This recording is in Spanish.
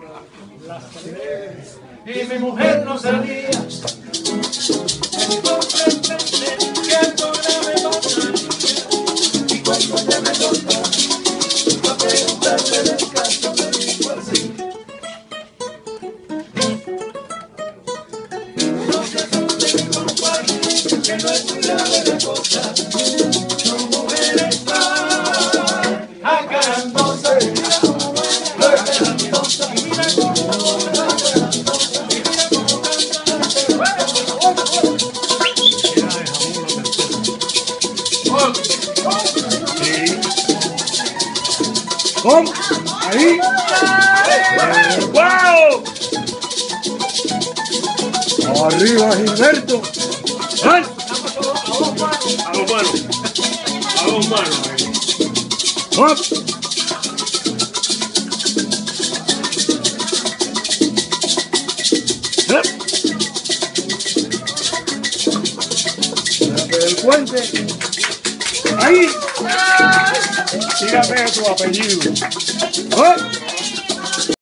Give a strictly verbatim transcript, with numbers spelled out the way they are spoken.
Y mi mujer no sabía sorprenderme que ahora me pasaría. Y cuando ella me contó, a preguntarle del caso, me dijo así: no se asuste, compadre, que no es muy grave la cosa. Tu mujer está acarandosa, acarandosa, y mira cómo acarandosa, y mira cómo ¡Pum! ¡Ahí! ¡Wow! ¡Arriba, Gilberto! ¡Ay! A dos manos. A dos manos. ¡Hop! Del puente. ¡Ahí! Dígame tu apellido. ¡Oh!